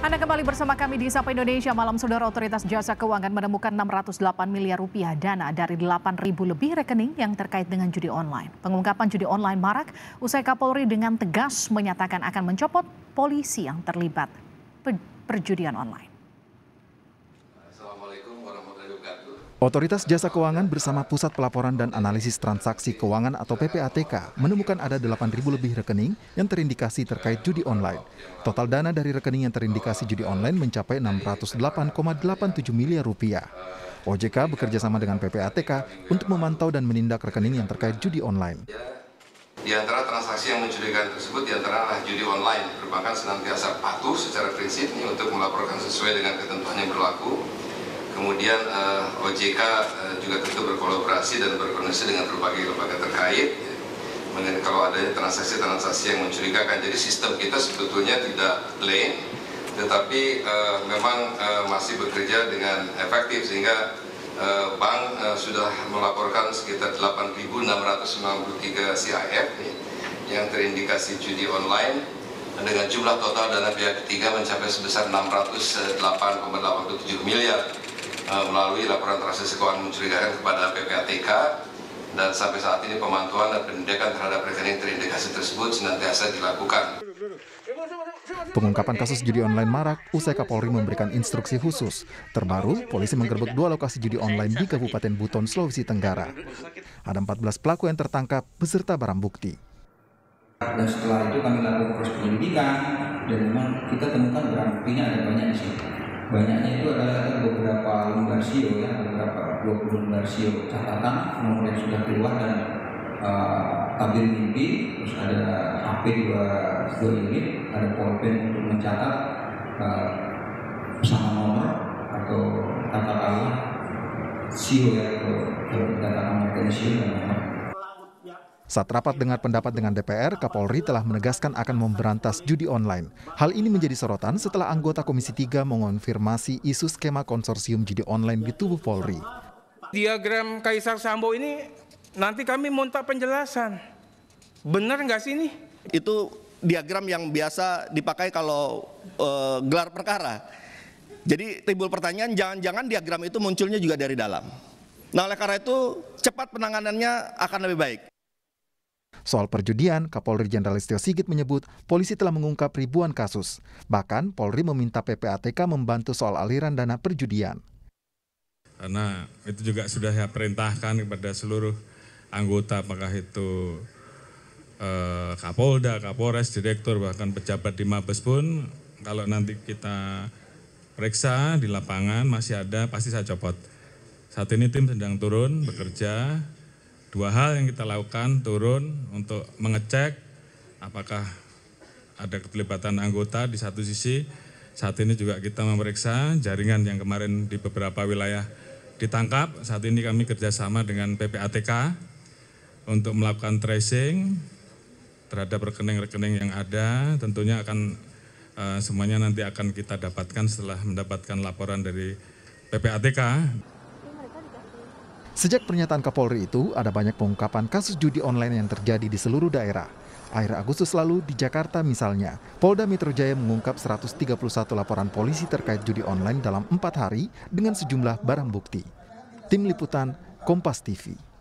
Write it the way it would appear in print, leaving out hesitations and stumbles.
Anda kembali bersama kami di Sapa Indonesia Malam. Saudara, Otoritas Jasa Keuangan menemukan 608 miliar rupiah dana dari 8.000 lebih rekening yang terkait dengan judi online. Pengungkapan judi online marak usai Kapolri dengan tegas menyatakan akan mencopot polisi yang terlibat perjudian online. Otoritas Jasa Keuangan bersama Pusat Pelaporan dan Analisis Transaksi Keuangan atau PPATK menemukan ada 8.000 lebih rekening yang terindikasi terkait judi online. Total dana dari rekening yang terindikasi judi online mencapai 608,87 miliar rupiah. OJK bekerja sama dengan PPATK untuk memantau dan menindak rekening yang terkait judi online. Di antara transaksi yang mencurigakan tersebut diantara adalah judi online. Perbankan senantiasa patuh secara prinsip untuk melaporkan sesuai dengan ketentuan yang berlaku. Kemudian OJK juga tentu berkolaborasi dan berkoordinasi dengan berbagai lembaga terkait mengenai kalau adanya transaksi-transaksi yang mencurigakan. Jadi sistem kita sebetulnya tidak plain, tetapi memang masih bekerja dengan efektif sehingga bank sudah melaporkan sekitar 8.693 CIF yang terindikasi judi online dengan jumlah total dana pihak ketiga mencapai sebesar 608,87 miliar. Melalui laporan transaksi keuangan mencurigakan kepada PPATK, dan sampai saat ini pemantauan dan penindakan terhadap rekening terindikasi tersebut senantiasa dilakukan. Pengungkapan kasus judi online marak usai Kapolri memberikan instruksi khusus. Terbaru, polisi menggerebek 2 lokasi judi online di Kabupaten Buton, Sulawesi Tenggara. Ada 14 pelaku yang tertangkap beserta barang bukti. Dan setelah itu kami lakukan proses penyelidikan dan memang kita temukan barang buktinya ada banyak di sini. Banyaknya itu adalah beberapa lembar sio, beberapa 20 lembar sio catatan nomor yang sudah keluar dan tabir mimpi, terus ada HP 2 unit, ada pulpen untuk mencatat pesanan nomor atau katakanlah sio atau katakan mereka sio dan nomor. Saat rapat dengar pendapat dengan DPR, Kapolri telah menegaskan akan memberantas judi online. Hal ini menjadi sorotan setelah anggota Komisi 3 mengonfirmasi isu skema konsorsium judi online di tubuh Polri. Diagram Kaisar Sambo ini nanti kami minta penjelasan. Benar nggak sih ini? Itu diagram yang biasa dipakai kalau gelar perkara. Jadi timbul pertanyaan, jangan-jangan diagram itu munculnya juga dari dalam. Nah, oleh karena itu cepat penanganannya akan lebih baik. Soal perjudian, Kapolri Jenderal Listio Sigit menyebut polisi telah mengungkap ribuan kasus. Bahkan Polri meminta PPATK membantu soal aliran dana perjudian. Karena itu juga sudah saya perintahkan kepada seluruh anggota, apakah itu Kapolda, Kapolres, Direktur, bahkan pejabat di Mabes pun, kalau nanti kita periksa di lapangan masih ada, pasti saya copot. Saat ini tim sedang turun bekerja. 2 hal yang kita lakukan, turun untuk mengecek apakah ada keterlibatan anggota di satu sisi. Saat ini juga kita memeriksa jaringan yang kemarin di beberapa wilayah ditangkap. Saat ini kami kerjasama dengan PPATK untuk melakukan tracing terhadap rekening-rekening yang ada. Tentunya akan semuanya nanti akan kita dapatkan setelah mendapatkan laporan dari PPATK. Sejak pernyataan Kapolri itu, ada banyak pengungkapan kasus judi online yang terjadi di seluruh daerah. Akhir Agustus lalu di Jakarta misalnya, Polda Metro Jaya mengungkap 131 laporan polisi terkait judi online dalam 4 hari dengan sejumlah barang bukti. Tim Liputan, Kompas TV.